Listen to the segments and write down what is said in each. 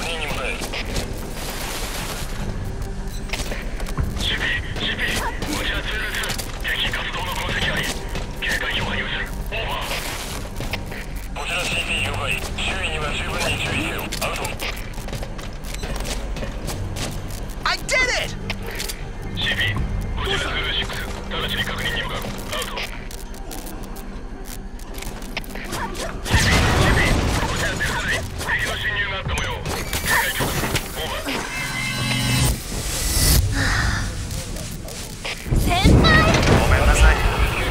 認に向かえ。CP こちら2ルーツ、敵活動の痕跡あり、警戒表が有する。オーバー。こちら CP 了解。周囲には十分に注意せよ。アウト。 I did it! CP こちら2ルー6、直ちに確認に向かう。アウト。CP こちらデルタ内、敵の侵入があった模様。警戒許可する。オーバー。 先輩。 ごめんなさい。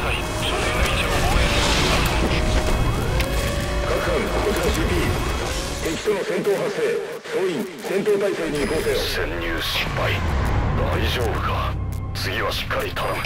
各班こちら CP、 敵との戦闘発生、総員戦闘態勢に移行せよ。 潜入失敗。大丈夫か。次はしっかり頼む。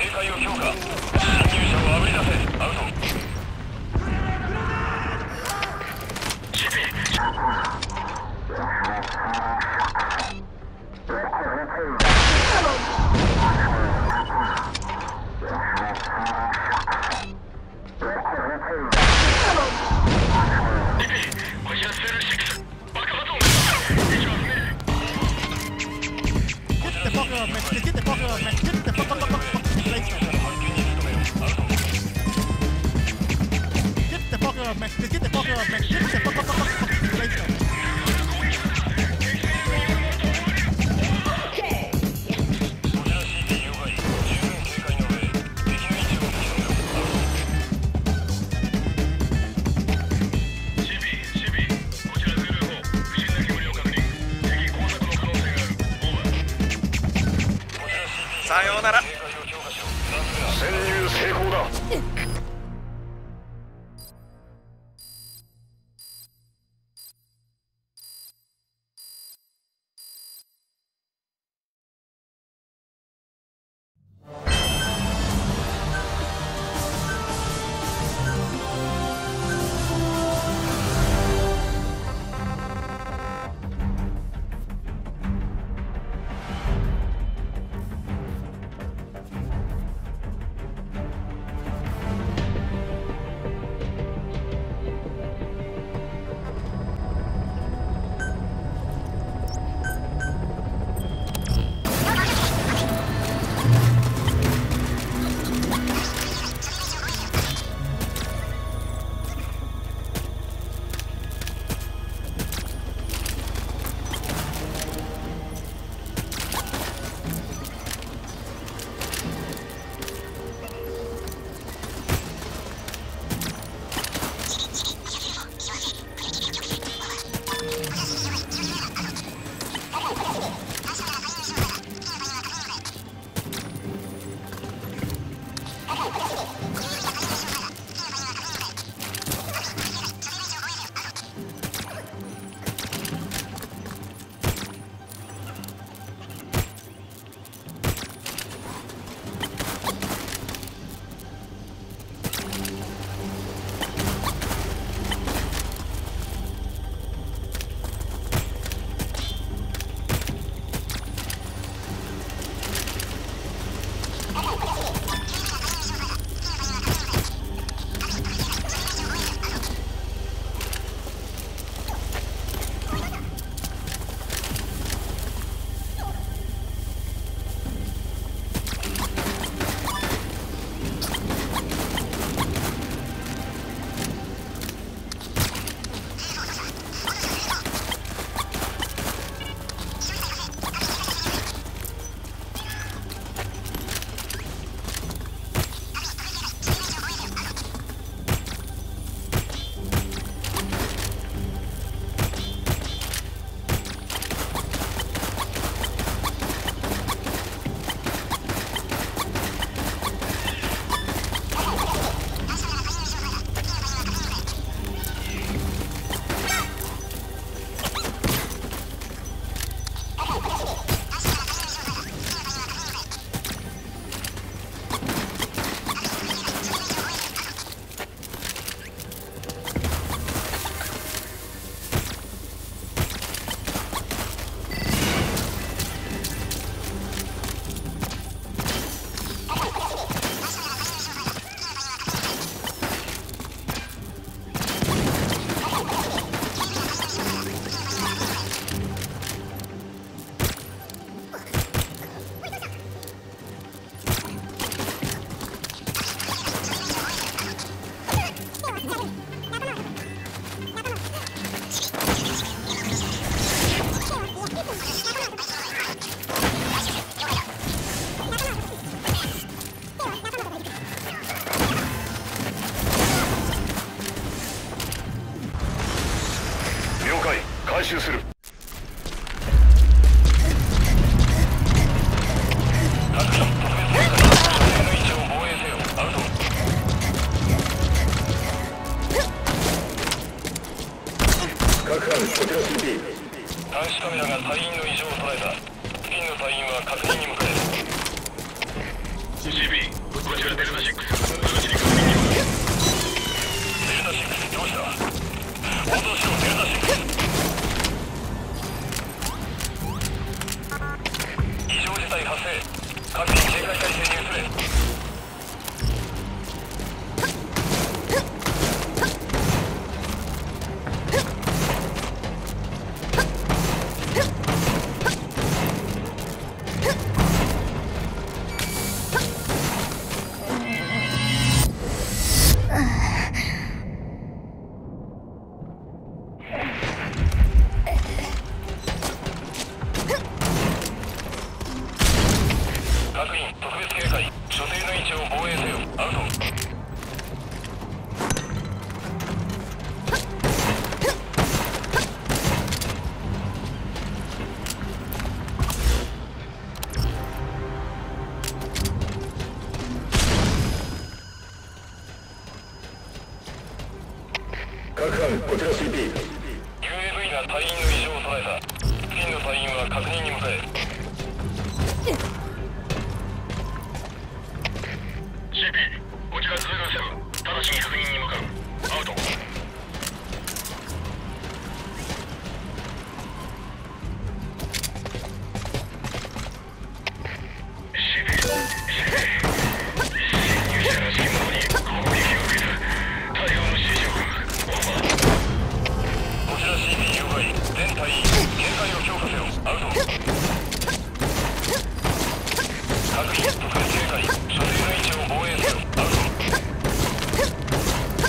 戒を強化。侵入者をあぶり出せ。アウト。 さようなら。 潜入成功だ。回収する。各班こちら CP。 監視カメラが隊員の異常を捉えた。付近の隊員は確認に向かえ。 CP こちらデルタ6、直ちに確認に向かう。デルタ6、どうした？応答しろ、デルタ6。異常事態発生。各自警戒態勢に移れ。各員、特別警戒。所定の位置を防衛せよ。アウト。 各班こちら CP。 UAV が隊員の異常を捉えた。付近の隊員は確認に向かえ。CP、こちら207、直ちに確認に向かう。アウト。CP、侵入者らしき者に攻撃を受けた。対応の指示を。オーバー。こちら CP 了解。全隊員、警戒を強化せよ。アウト。各員、特別警戒。所定の位置を防衛せよ。アウト。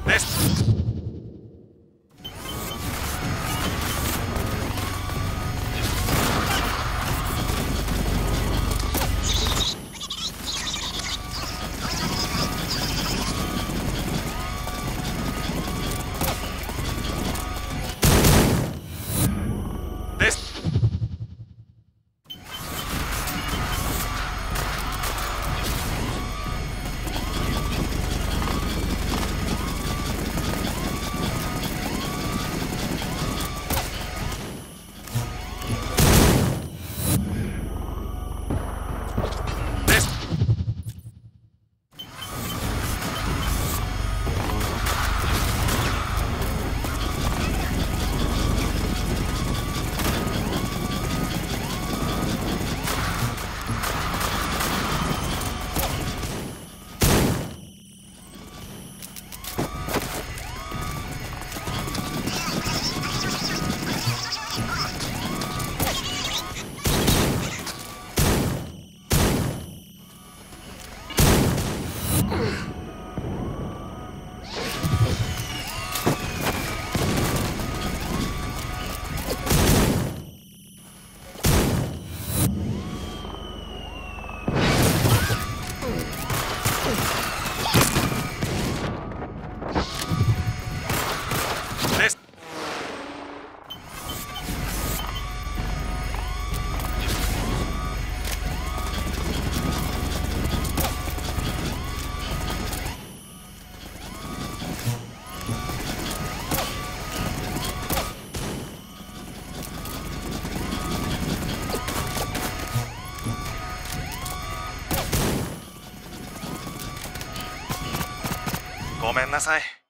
です。ごめんなさい。